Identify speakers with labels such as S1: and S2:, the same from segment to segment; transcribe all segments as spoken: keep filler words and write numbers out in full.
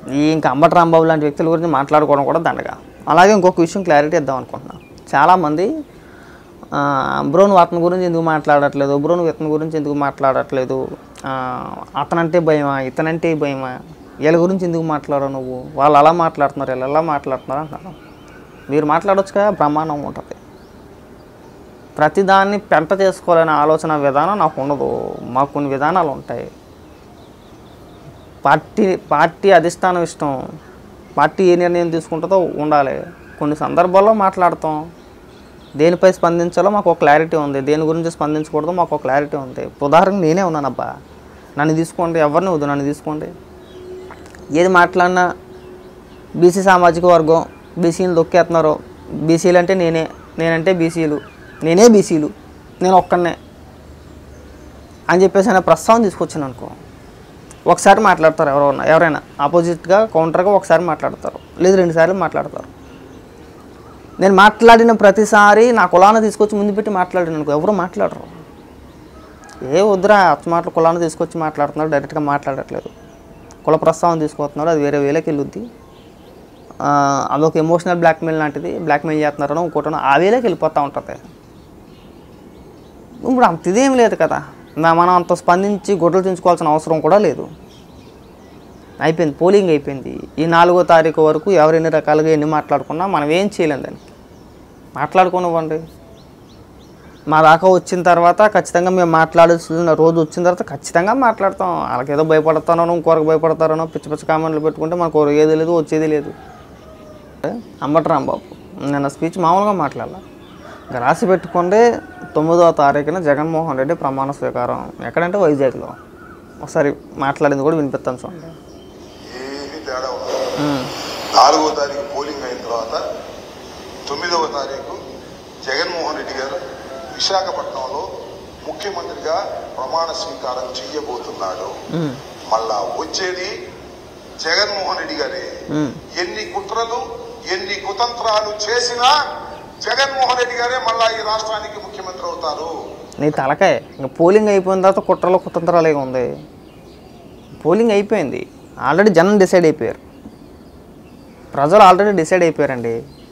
S1: ఈ ఇంకా అంబటి రాంబాబు లాంటి వ్యక్తుల గురించి మాట్లాడుకోవడం కూడా దండగా. అలాగే ఇంకొక విషయం క్లారిటీ ఇద్దాం అనుకుంటున్నాను. చాలామంది బ్రో నువ్వు అతని గురించి ఎందుకు మాట్లాడట్లేదు, బ్రో నువ్వు ఇతని గురించి ఎందుకు మాట్లాడట్లేదు, అతనంటే భయమా ఇతనంటే భయమా, వీళ్ళ గురించి ఎందుకు మాట్లాడవు నువ్వు, వాళ్ళు అలా మాట్లాడుతున్నారు వీళ్ళు ఎలా మాట్లాడుతున్నారు అంటారు. మీరు మాట్లాడవచ్చు కదా, బ్రహ్మాండం ఉంటుంది. ప్రతిదాన్ని పెంట చేసుకోవాలనే ఆలోచన విధానం నాకు ఉండదు. మాకు కొన్ని విధానాలు ఉంటాయి. పార్టీ పార్టీ అధిష్టానం ఇష్టం, పార్టీ ఏ నిర్ణయం తీసుకుంటుందో ఉండాలి. కొన్ని సందర్భాల్లో మాట్లాడతాం, దేనిపై స్పందించాలో మాకు ఒక క్లారిటీ ఉంది, దేని గురించి స్పందించకూడదో మాకు ఒక క్లారిటీ ఉంది. ఉదాహరణకు నేనే ఉన్నానబ్బా, నన్ను తీసుకోండి, ఎవరిని వద్దు నన్ను తీసుకోండి. ఏది మాట్లాడినా బీసీ సామాజిక వర్గం, బీసీలు దొక్కేస్తున్నారు, బీసీలు అంటే నేనే, నేనంటే బీసీలు, నేనే బీసీలు, నేను ఒక్కనే అని చెప్పేసి అనే ప్రస్తావన తీసుకొచ్చాను అనుకో, ఒకసారి మాట్లాడతారు ఎవరైనా ఎవరైనా ఆపోజిట్గా కౌంటర్గా ఒకసారి మాట్లాడతారు, లేదు రెండుసార్లు మాట్లాడతారు. నేను మాట్లాడిన ప్రతిసారి నా కులాన్ని తీసుకొచ్చి ముందు పెట్టి మాట్లాడిన అనుకో, ఎవరు మాట్లాడరు. ఏ వద్దురా అచ్చమాటలు కులాన్ని తీసుకొచ్చి మాట్లాడుతున్నారు, డైరెక్ట్గా మాట్లాడట్లేదు, కుల ప్రస్తావన తీసుకొస్తున్నారు, అది వేరే వేలకి వెళ్ళొద్ది, అదొక ఎమోషనల్ బ్లాక్మెయిల్ లాంటిది, బ్లాక్మెయిల్ చేస్తున్నారనో ఇంకోటనో ఆ వేలకి వెళ్ళిపోతూ ఉంటుంది. ఇప్పుడు అంత ఇదేం లేదు కదా, మనం అంత స్పందించి గొడ్డలు తెంచుకోవాల్సిన అవసరం కూడా లేదు. అయిపోయింది, పోలింగ్ అయిపోయింది. ఈ నాలుగో తారీఖు వరకు ఎవరు ఎన్ని రకాలుగా ఎన్ని మాట్లాడుకున్నా మనం ఏం చేయలేం, దాన్ని మాట్లాడుకోనివ్వండి. మా దాకా వచ్చిన తర్వాత ఖచ్చితంగా మేము మాట్లాడాల్సిన రోజు వచ్చిన తర్వాత ఖచ్చితంగా మాట్లాడతాం. వాళ్ళకి ఏదో భయపడతానో ఇంకొరకు భయపడతారనో పిచ్చి పిచ్చి కామెంట్లు పెట్టుకుంటే మనకు ఏది లేదు వచ్చేది లేదు. అంబటి రాంబాబు నిన్న స్పీచ్ మామూలుగా మాట్లాడాల, ఇంకా రాసి పెట్టుకుంటే తొమ్మిదవ తారీఖున జగన్మోహన్ రెడ్డి ప్రమాణ స్వీకారం ఎక్కడంటే వైజాగ్లో. ఒకసారి మాట్లాడింది కూడా వినిపిస్తాను చూడండి.
S2: ఏమీ తేడా ఉండదు. నాలుగో తారీఖు పోలింగ్ అయిన తర్వాత తొమ్మిదవ తారీఖు జగన్మోహన్ రెడ్డి గారు విశాఖపట్నంలో ముఖ్యమంత్రిగా ప్రమాణ స్వీకారం చెయ్యబోతున్నాడు. మళ్ళా వచ్చేది జగన్మోహన్ రెడ్డి గారే. ఎన్ని కుట్రలు ఎన్ని కుతంత్రాలు చేసినా జగన్మోహన్ రెడ్డి గారే మళ్ళా ఈ రాష్ట్రానికి ముఖ్యమంత్రి అవుతారు.
S1: నీ తలకాయ ఇంకా పోలింగ్ అయిపోయిన తర్వాత కుట్రలు కుతంత్రాలు ఏమి ఉంది? పోలింగ్ అయిపోయింది, ఆల్రెడీ జనం డిసైడ్ అయిపోయారు, ప్రజలు ఆల్రెడీ డిసైడ్ అయిపోయారండి.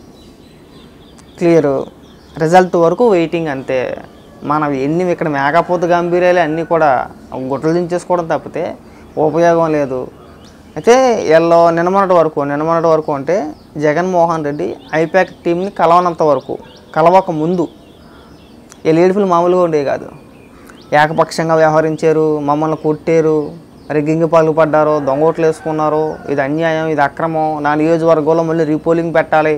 S1: క్లియర్ రిజల్ట్ వరకు వెయిటింగ్ అంతే. మనం ఎన్ని ఇక్కడ మేకపోతు గంభీరాలు అన్నీ కూడా గుట్టలు దించేసుకోవడం తప్పితే ఉపయోగం లేదు. అయితే వీళ్ళు నిన్నమొన్నటి వరకు నిన్నమొన్నటి వరకు అంటే జగన్మోహన్ రెడ్డి ఐపాక్ టీంని కలవనంత వరకు, కలవక ముందు వీళ్ళు ఏడుపులు మామూలుగా ఉండేవి కాదు. ఏకపక్షంగా వ్యవహరించారు, మమ్మల్ని కొట్టారు, రెగ్గింగ్ పాల్పడ్డారు, దొంగోట్లు వేసుకున్నారు, ఇది అన్యాయం, ఇది అక్రమం, నా నియోజకవర్గంలో మళ్ళీ రీపోలింగ్ పెట్టాలి.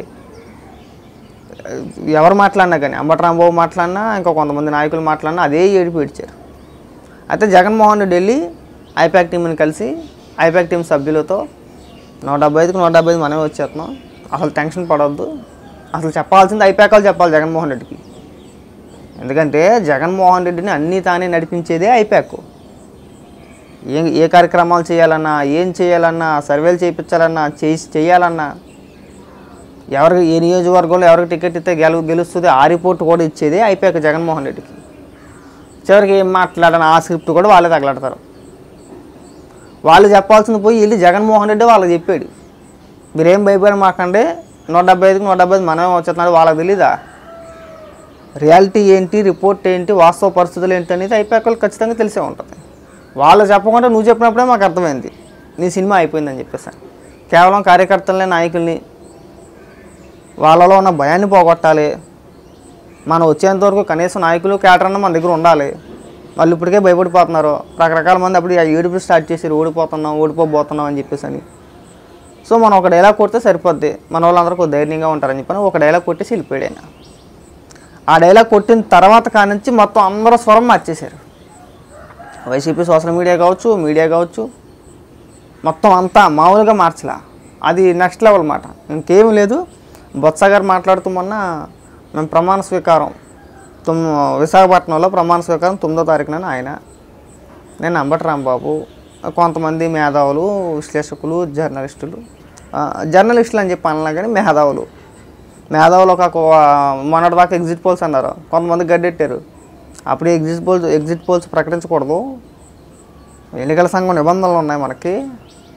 S1: ఎవరు మాట్లాడినా కానీ అంబటి రాంబాబు మాట్లాడినా ఇంకా కొంతమంది నాయకులు మాట్లాడినా అదే ఏడుపు ఏడ్చారు. అయితే జగన్మోహన్ రెడ్డి వెళ్ళి ఐపాక్ టీంని కలిసి ఐపాక్ టీం సభ్యులతో నూట డెబ్బై ఐదుకి నూట డెబ్బై ఐదు మనమే వచ్చేస్తున్నాం, అసలు టెన్షన్ పడవద్దు, అసలు చెప్పాల్సింది ఐపాకాలు చెప్పాలి జగన్మోహన్ రెడ్డికి. ఎందుకంటే జగన్మోహన్ రెడ్డిని అన్నీ తానే నడిపించేదే ఐపాక్. ఏ ఏ కార్యక్రమాలు చేయాలన్నా, ఏం చేయాలన్నా, సర్వేలు చేయించాలన్నా, చేసి చేయాలన్నా, ఎవరికి ఏ నియోజకవర్గంలో ఎవరికి టికెట్ ఇస్తే గెలు గెలుస్తుంది ఆ రిపోర్ట్ కూడా ఇచ్చేది ఐపాక్ జగన్మోహన్ రెడ్డికి. చివరికి ఏం మాట్లాడని ఆ స్క్రిప్ట్ కూడా వాళ్ళే తగలడతారు. వాళ్ళు చెప్పాల్సింది పోయి వెళ్ళి జగన్మోహన్ రెడ్డి వాళ్ళకి చెప్పాడు, మీరేం భయపడి మాకండి, నూట డెబ్బై ఐదుకి నూట డెబ్బై ఐదు మనమే వచ్చేస్తున్నాడు. వాళ్ళకి తెలీదా రియాలిటీ ఏంటి, రిపోర్ట్ ఏంటి, వాస్తవ పరిస్థితులు ఏంటి అనేది ఐపాక్లు ఖచ్చితంగా తెలిసే ఉంటుంది. వాళ్ళు చెప్పకుండా నువ్వు చెప్పినప్పుడే మాకు అర్థమైంది నీ సినిమా అయిపోయిందని చెప్పేసి. కేవలం కార్యకర్తలనే నాయకుల్ని వాళ్ళలో ఉన్న భయాన్ని పోగొట్టాలి, మనం వచ్చేంతవరకు కనీసం నాయకులు క్యాటరన్న మన దగ్గర ఉండాలి. వాళ్ళు ఇప్పటికే భయపడిపోతున్నారు, రకరకాల మంది అప్పుడు ఏడుపు స్టార్ట్ చేసి ఓడిపోతున్నాం ఓడిపోబోతున్నాం అని చెప్పేసి అని. సో మనం ఒక డైలాగ్ కొడితే సరిపోద్ది, మన వాళ్ళందరూ కొద్ది ధైర్యంగా ఉంటారని చెప్పని ఒక డైలాగ్ కొట్టేసి వెళ్ళిపోయాడు. ఆ డైలాగ్ కొట్టిన తర్వాత కానించి మొత్తం అందరూ స్వరం మార్చేశారు. వైసీపీ సోషల్ మీడియా కావచ్చు, మీడియా కావచ్చు, మొత్తం అంతా మామూలుగా మార్చలా. అది నెక్స్ట్ లెవెల్ మాట, ఇంకేం లేదు. బొత్స గారు మాట్లాడుతూ మొన్న మేము ప్రమాణ స్వీకారం తొమ్ విశాఖపట్నంలో ప్రమాణ స్వీకారం తొమ్మిదో తారీఖున ఆయన, నేను అంబటి రాంబాబు, కొంతమంది మేధావులు, విశ్లేషకులు, జర్నలిస్టులు, జర్నలిస్టులు అని చెప్పి అనలా కానీ మేధావులు మేధావులు ఒక మొన్నటిదాకా ఎగ్జిట్ పోల్స్ అన్నారు, కొంతమంది గడ్డెట్టారు. అప్పుడు ఎగ్జిట్ పోల్స్ ఎగ్జిట్ పోల్స్ ప్రకటించకూడదు, ఎన్నికల సంఘం నిబంధనలు ఉన్నాయి మనకి,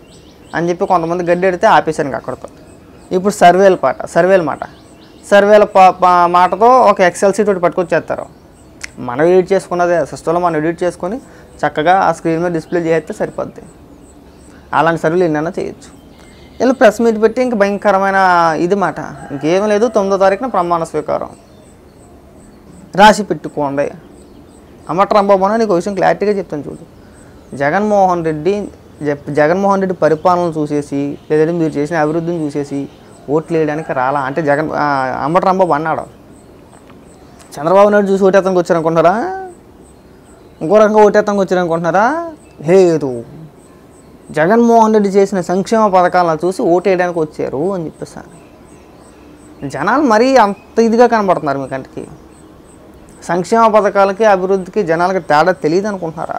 S1: అని చెప్పి కొంతమంది గడ్డి ఎడితే ఆపేశాను ఇంక అక్కడితో. ఇప్పుడు సర్వేల పాట సర్వేల మాట సర్వేల పా మాటతో ఒక ఎక్సెల్ సీట్ ఒకటి పట్టుకొచ్చేస్తారు. మనం ఎడిట్ చేసుకున్నదే సిస్టంలో మనం ఎడిట్ చేసుకొని చక్కగా ఆ స్క్రీన్ మీద డిస్ప్లే చేస్తే సరిపోద్ది. అలాంటి సర్వేలు ఎన్నైనా చేయొచ్చు. వీళ్ళు ప్రెస్ మీట్ పెట్టి ఇంక భయంకరమైన ఇది మాట ఇంకేం లేదు. తొమ్మిదో తారీఖున ప్రమాణ స్వీకారం రాసి పెట్టుకోండి. అమ్మట రాంబాబు అని నీకు విషయం క్లారిటీగా చెప్తాను చూడు. జగన్మోహన్ రెడ్డి జగన్మోహన్ రెడ్డి పరిపాలన చూసేసి లేదంటే మీరు చేసిన అభివృద్ధిని చూసేసి ఓట్లు వేయడానికి రాలా అంటే జగన్ అమ్మట రాంబాబు అన్నాడు. చంద్రబాబు నాయుడు చూసి ఓటేతానికి వచ్చారనుకుంటున్నారా? ఇంకో రకంగా ఓటేతానికి వచ్చారనుకుంటున్నారా? లేదు, జగన్మోహన్ రెడ్డి చేసిన సంక్షేమ పథకాలను చూసి ఓటేయడానికి వచ్చారు అని చెప్పేసాను. జనాలు మరీ అంత ఇదిగా కనబడుతున్నారు మీ కంటికి. సంక్షేమ పథకాలకి అభివృద్ధికి జనాలకి తేడా తెలియదు అనుకుంటున్నారా?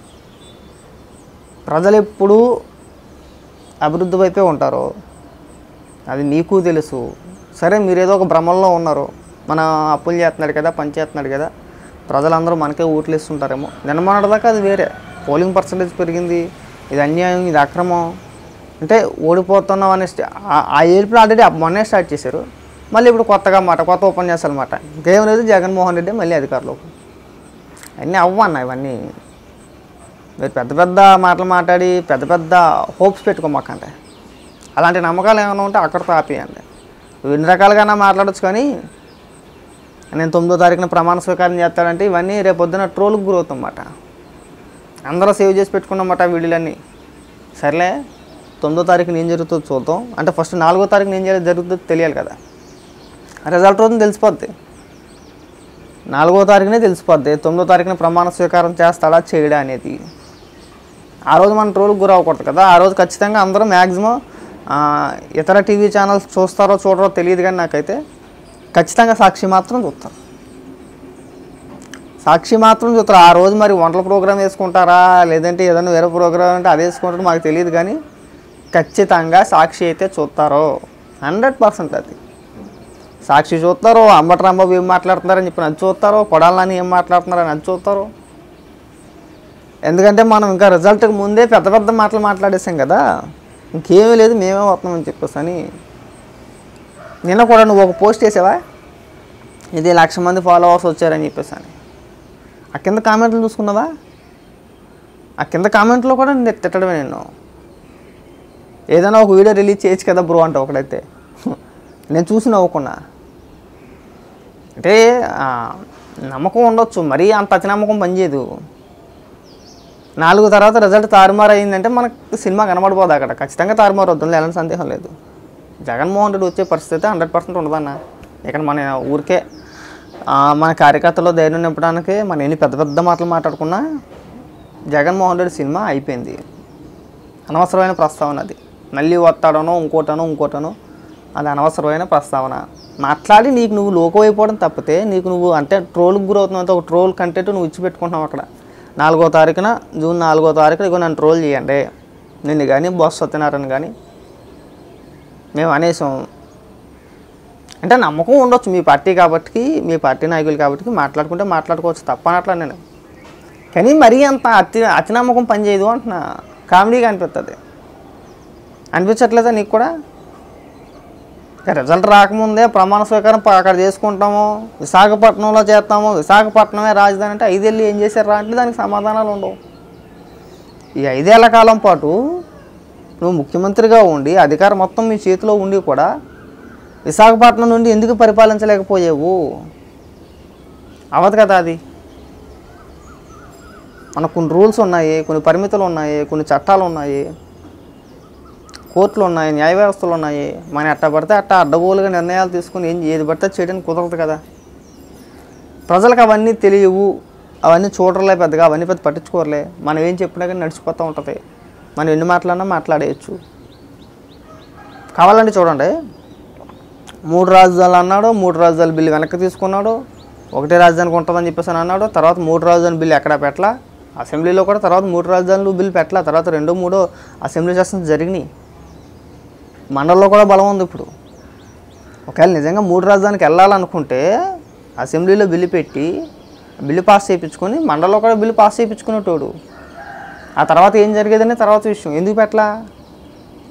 S1: ప్రజలు ఎప్పుడూ అభివృద్ధి వైపే ఉంటారు, అది మీకు తెలుసు. సరే మీరు ఏదో ఒక భ్రమంలో ఉన్నారు, మన అప్పులు చేస్తున్నాడు కదా పని చేస్తున్నాడు కదా ప్రజలందరూ మనకే ఓట్లు ఇస్తుంటారేమో. నిన్నమన్నదాకా అది వేరే, పోలింగ్ పర్సంటేజ్ పెరిగింది, ఇది అన్యాయం, ఇది అక్రమం అంటే ఓడిపోతున్నాం అనే ఆ ఏడుపులు ఆల్రెడీ మొన్నే స్టార్ట్ చేశారు. మళ్ళీ ఇప్పుడు కొత్తగా మాట కొత్త ఉపన్యాసాలు మాట ఇంకేం లేదు. జగన్మోహన్ రెడ్డి మళ్ళీ అధికారంలోకి అన్నీ అవ్వన్నా. ఇవన్నీ మీరు పెద్ద పెద్ద మాటలు మాట్లాడి పెద్ద పెద్ద హోప్స్ పెట్టుకోమాకంటే. అలాంటి నమ్మకాలు ఏమైనా ఉంటే అక్కడితో ఆపేయండి. ఎన్ని రకాలుగా మాట్లాడచ్చు, కానీ నేను తొమ్మిదో తారీఖున ప్రమాణ స్వీకారం చేస్తాడంటే ఇవన్నీ రేపొద్దున ట్రోల్కి గురవుతామన్నమాట. అందరూ సేవ్ చేసి పెట్టుకున్నమాట వీడియోలన్నీ. సర్లే, తొమ్మిదో తారీఖున ఏం జరుగుతుందో చూద్దాం. అంటే ఫస్ట్ నాలుగో తారీఖున ఏం చేయాలి జరుగుతుందో తెలియాలి కదా. రిజల్ట్ రోజున తెలిసిపోద్ది. నాలుగో తారీఖునే తెలిసిపోద్ది తొమ్మిదో తారీఖున ప్రమాణ స్వీకారం చేస్తాడా చేయడా అనేది. ఆ రోజు మనం ట్రోల్కి గురవ్వకూడదు కదా. ఆ రోజు ఖచ్చితంగా అందరూ మ్యాక్సిమం ఇతర టీవీ ఛానల్స్ చూస్తారో చూడరో తెలియదు, కానీ నాకైతే ఖచ్చితంగా సాక్షి మాత్రం చూస్తారు. సాక్షి మాత్రం చూస్తారు. ఆ రోజు మరి వంటల ప్రోగ్రామ్ వేసుకుంటారా లేదంటే ఏదైనా వేరే ప్రోగ్రామ్ అంటే అది వేసుకుంటారో మాకు తెలియదు, కానీ ఖచ్చితంగా సాక్షి అయితే చూస్తారో హండ్రెడ్ పర్సెంట్. అది సాక్షి చూస్తారు. అంబటి రాంబాబు ఏం మాట్లాడుతున్నారని చెప్పి అది చూస్తారు. కొడాలని ఏం మాట్లాడుతున్నారని అది చూస్తారు. ఎందుకంటే మనం ఇంకా రిజల్ట్కి ముందే పెద్ద పెద్ద మాటలు మాట్లాడేసాం కదా, ఇంకేమీ లేదు మేమే వస్తున్నామని చెప్పేసి అని. నిన్న కూడా నువ్వు ఒక పోస్ట్ చేసావా, ఇది లక్ష మంది ఫాలోవర్స్ వచ్చారని చెప్పేసి అని. ఆ కింద కామెంట్లు చూసుకున్నావా? ఆ కింద కామెంట్లో కూడా నేను తిట్టడమే. నేను ఏదైనా ఒక వీడియో రిలీజ్ చేయొచ్చు కదా బ్రో అంటే ఒకడైతే నేను చూసి నవ్వుకున్నా. అంటే నమ్మకం ఉండొచ్చు, మరీ అంత అతి నమ్మకం పనిచేయదు. నాలుగు తర్వాత రిజల్ట్ తారుమారు అయిందంటే మనకు సినిమా కనబడిపోదు అక్కడ. ఖచ్చితంగా తారుమారు వద్దు, ఎలాంటి సందేహం లేదు. జగన్మోహన్ రెడ్డి వచ్చే పరిస్థితి హండ్రెడ్ పర్సెంట్ ఉండదన్న. ఇక్కడ మన ఊరికే మన కార్యకర్తలో ధైర్యం నింపడానికి మనం ఎన్ని పెద్ద పెద్ద మాటలు మాట్లాడుకున్నా జగన్మోహన్ రెడ్డి సినిమా అయిపోయింది. అనవసరమైన ప్రస్తావన అది. మళ్ళీ వస్తాడనో ఇంకోటనో ఇంకోటనో అది అనవసరమైన ప్రస్తావన. మాట్లాడి నీకు నువ్వు లోకమైపోవడం తప్పితే నీకు నువ్వు అంటే ట్రోల్కి గురవుతున్నావు. అంటే ఒక ట్రోల్ కంటెంట్ నువ్వు ఇచ్చిపెట్టుకుంటున్నావు అక్కడ. నాలుగో తారీఖున జూన్ నాలుగో తారీఖున ఇగో నన్ను ట్రోల్ చేయండి, నిన్ను కానీ బాస్ సత్యనారాయణ కానీ మేము అనేసాం అంటే నమ్మకం ఉండొచ్చు మీ పార్టీ కాబట్టి, మీ పార్టీ నాయకులు కాబట్టి మాట్లాడుకుంటే మాట్లాడుకోవచ్చు, తప్పనట్లా నేను. కానీ మరీ అంత అతి అతి నమ్మకం పనిచేయదు అంటున్నా. కామెడీగా అనిపిస్తుంది. అనిపించట్లేదా నీకు కూడా? రిజల్ట్ రాకముందే ప్రమాణ స్వీకారం అక్కడ చేసుకుంటాము, విశాఖపట్నంలో చేస్తాము, విశాఖపట్నమే రాజధాని అంటే ఐదేళ్ళు ఏం చేశారు అంటే దానికి సమాధానాలు ఉండవు. ఈ ఐదేళ్ల కాలం పాటు నువ్వు ముఖ్యమంత్రిగా ఉండి అధికారం మొత్తం మీ చేతిలో ఉండి కూడా విశాఖపట్నం నుండి ఎందుకు పరిపాలించలేకపోయావు? అవదు కదా అది. మనకు కొన్ని రూల్స్ ఉన్నాయి, కొన్ని పరిమితులు ఉన్నాయి, కొన్ని చట్టాలు ఉన్నాయి, కోర్టులు ఉన్నాయి, న్యాయ వ్యవస్థలు ఉన్నాయి. మన ఎట్ట పడితే అట్ట అడ్డగోలుగా నిర్ణయాలు తీసుకుని ఏం ఏది పడితే చేయడానికి కుదరదు కదా. ప్రజలకు అవన్నీ తెలియవు, అవన్నీ చూడలే పెద్దగా, అవన్నీ పెద్ద పట్టించుకోరలే. మనం ఏం చెప్పినా కానీ నడిచిపోతూ ఉంటుంది. మనం ఎన్ని మాట్లాడినా మాట్లాడేయచ్చు. కావాలంటే చూడండి, మూడు రాజధానులు అన్నాడు, మూడు రాజధానుల బిల్లు వెనక్కి తీసుకున్నాడు. ఒకటే రాజధానికి ఉంటుందని చెప్పేసి అని అన్నాడు. తర్వాత మూడు రాజధాని బిల్లు ఎక్కడ పెట్టలా, అసెంబ్లీలో కూడా తర్వాత మూడు రాజధానులు బిల్లు పెట్టలా. తర్వాత రెండో మూడో అసెంబ్లీ సెషన్స్ జరిగినాయి. మండలంలో కూడా బలం ఉంది ఇప్పుడు. ఒకవేళ నిజంగా మూడు రాజధానికి వెళ్ళాలనుకుంటే అసెంబ్లీలో బిల్లు పెట్టి బిల్లు పాస్ చేయించుకొని మండలంలో కూడా బిల్లు పాస్ చేయించుకునేటోడు. ఆ తర్వాత ఏం జరిగేదని తర్వాత విషయం. ఎందుకు పెట్టలా?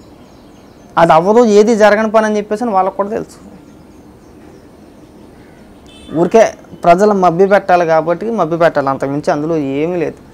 S1: అది అవ్వదు, ఏది జరగని పని అని చెప్పేసి వాళ్ళకు కూడా తెలుసు. ఊరికే ప్రజలు మభ్య పెట్టాలి కాబట్టి మభ్య పెట్టాలి, అంతకుమించి అందులో ఏమీ లేదు.